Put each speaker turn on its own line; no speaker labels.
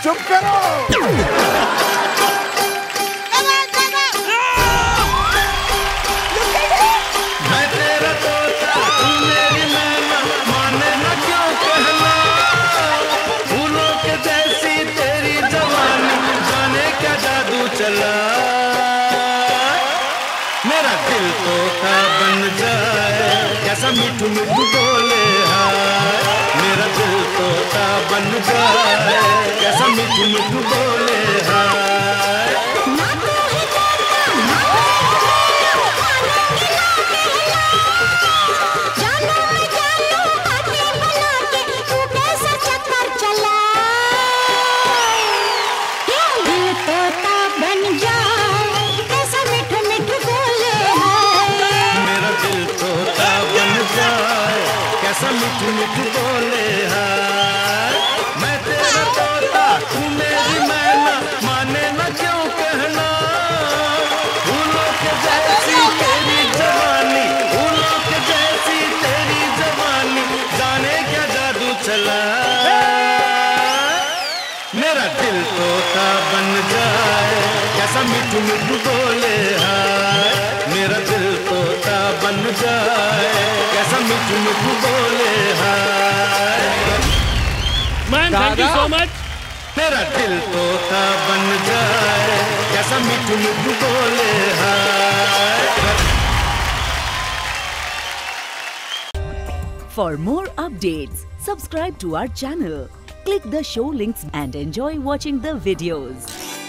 चुप करो।
मैं तेरा तोता तू मेरी मैना, माने ना क्यों कहना। फूलों के जैसी तेरी जवानी, जाने क्या जादू चला। मेरा दिल तोता बन जाए, कैसा मिठू मिठू बोले हाय। मेरा दिल तोता बन जाए, कैसा मिठू मिठू बोले हाय। मिठू मिठू बोले हाय। मैं तेरा तोता तू मेरी मैना, माने ना क्यों कहना। फूलों के जैसी तेरी जवानी, फूलों के जैसी तेरी जवानी, जाने क्या जादू चला। मेरा दिल तोता बन जाए, कैसा मिठू मिठू बोले हाय। मेरा दिल तोता बन जाए, कैसा मिठू मिठू बोले हाय।
Man thank you so much.
मेरा दिल तोता बन जाए, कैसा मिठू मिठू बोले हाय।
For more updates, subscribe to our channel, click the show links and enjoy watching the videos.